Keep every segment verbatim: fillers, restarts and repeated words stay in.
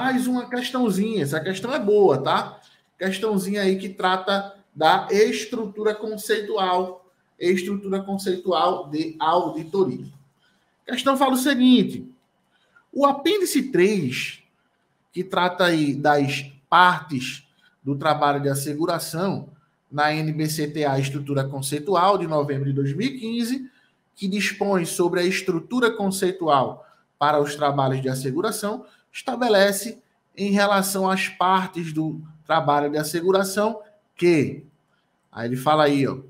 mais uma questãozinha. Essa questão é boa, tá? Questãozinha aí que trata da estrutura conceitual, estrutura conceitual de auditoria. A questão fala o seguinte: o apêndice três, que trata aí das partes do trabalho de asseguração na N B C T A Estrutura Conceitual de novembro de dois mil e quinze, que dispõe sobre a estrutura conceitual para os trabalhos de asseguração, estabelece em relação às partes do trabalho de asseguração que, aí ele fala aí, ó,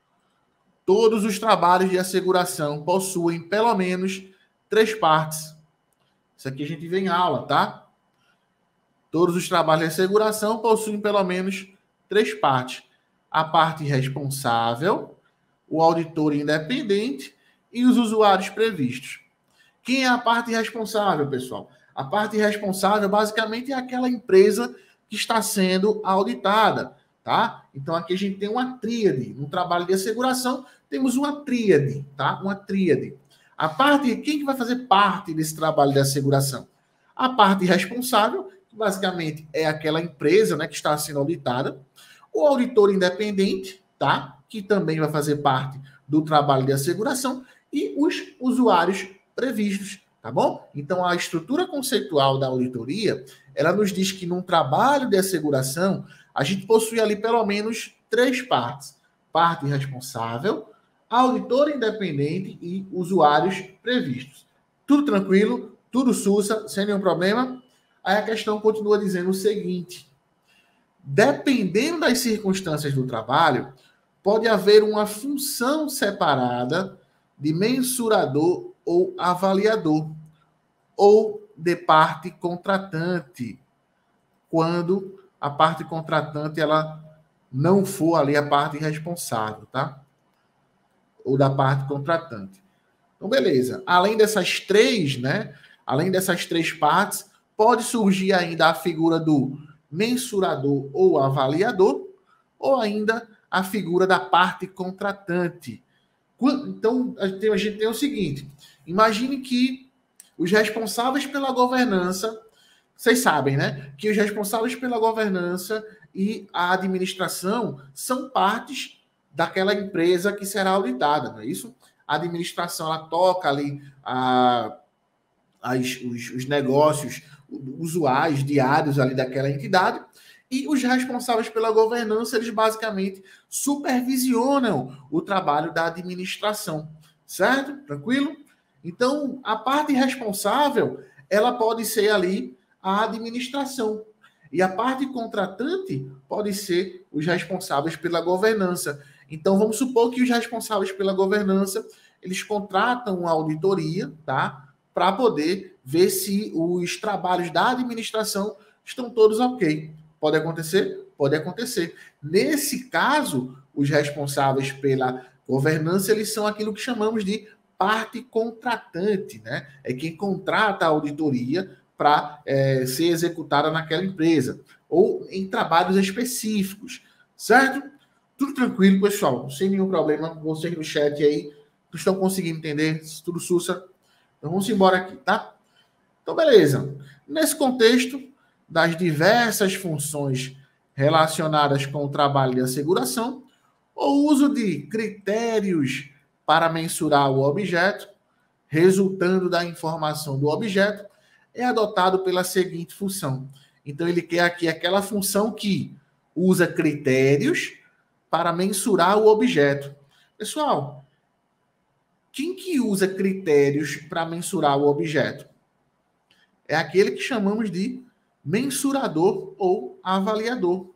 todos os trabalhos de asseguração possuem pelo menos três partes. Isso aqui a gente vê em aula, tá? Todos os trabalhos de asseguração possuem pelo menos três partes. A parte responsável, o auditor independente e os usuários previstos. Quem é a parte responsável, pessoal? A parte responsável, basicamente, é aquela empresa que está sendo auditada, tá? Então, aqui a gente tem uma tríade. No trabalho de asseguração, temos uma tríade, tá? Uma tríade. A parte, quem que vai fazer parte desse trabalho de asseguração? A parte responsável, que basicamente é aquela empresa, né, que está sendo auditada. O auditor independente, tá? Que também vai fazer parte do trabalho de asseguração. E os usuários previstos, tá bom? Então, a estrutura conceitual da auditoria, ela nos diz que num trabalho de asseguração, a gente possui ali pelo menos três partes. Parte responsável, auditor independente e usuários previstos. Tudo tranquilo, tudo sussa, sem nenhum problema. Aí a questão continua dizendo o seguinte: dependendo das circunstâncias do trabalho, pode haver uma função separada de mensurador ou avaliador, ou de parte contratante, quando a parte contratante ela não for ali a parte responsável, tá? Ou da parte contratante. Então, beleza. Além dessas três, né? Além dessas três partes, pode surgir ainda a figura do mensurador ou avaliador, ou ainda a figura da parte contratante. Então, a gente tem, a gente tem o seguinte: imagine que os responsáveis pela governança, vocês sabem, né? Que os responsáveis pela governança e a administração são partes daquela empresa que será auditada, não é isso? A administração, ela toca ali a, as, os, os negócios usuais, diários ali daquela entidade, e os responsáveis pela governança, eles basicamente supervisionam o trabalho da administração, certo? Tranquilo? Então, a parte responsável, ela pode ser ali a administração. E a parte contratante pode ser os responsáveis pela governança. Então, vamos supor que os responsáveis pela governança, eles contratam uma auditoria, tá? Para poder ver se os trabalhos da administração estão todos ok. Pode acontecer? Pode acontecer. Nesse caso, os responsáveis pela governança, eles são aquilo que chamamos de parte contratante, né? É quem contrata a auditoria para é, ser executada naquela empresa, ou em trabalhos específicos, certo? Tudo tranquilo, pessoal, sem nenhum problema. Vocês no chat aí estão conseguindo entender, tudo sussa. Então vamos embora aqui, tá? Então, beleza. Nesse contexto das diversas funções relacionadas com o trabalho de asseguração, o uso de critérios para mensurar o objeto, resultando da informação do objeto, é adotado pela seguinte função. Então, ele quer aqui aquela função que usa critérios para mensurar o objeto. Pessoal, quem que usa critérios para mensurar o objeto? É aquele que chamamos de mensurador ou avaliador.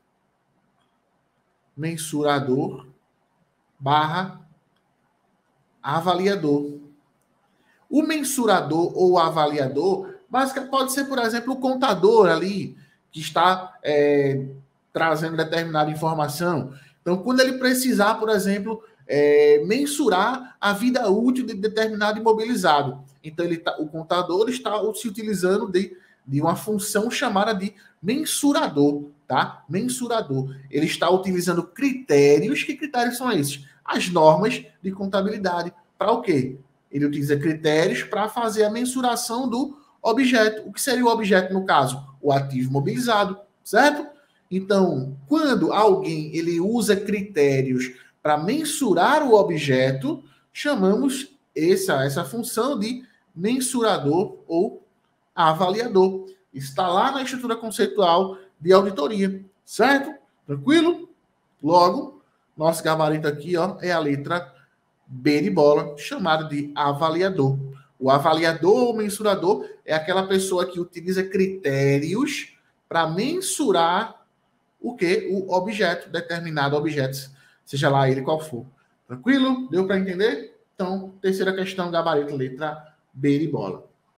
Mensurador barra avaliador. O mensurador ou avaliador, basicamente, pode ser, por exemplo, o contador ali, que está é, trazendo determinada informação. Então, quando ele precisar, por exemplo, é, mensurar a vida útil de determinado imobilizado, então ele tá, o contador está se utilizando de, de uma função chamada de mensurador, tá? Mensurador. Ele está utilizando critérios. Que critérios são esses? As normas de contabilidade. Para o quê? Ele utiliza critérios para fazer a mensuração do objeto. O que seria o objeto no caso? O ativo mobilizado, certo? Então, quando alguém ele usa critérios para mensurar o objeto, chamamos essa, essa função de mensurador ou avaliador. Está lá na estrutura conceitual de auditoria, certo? Tranquilo? Logo, nosso gabarito aqui, ó, é a letra B de bola, chamado de avaliador. O avaliador ou mensurador é aquela pessoa que utiliza critérios para mensurar o que? O objeto, determinado objeto, seja lá ele qual for. Tranquilo? Deu para entender? Então, terceira questão, gabarito, letra B de bola.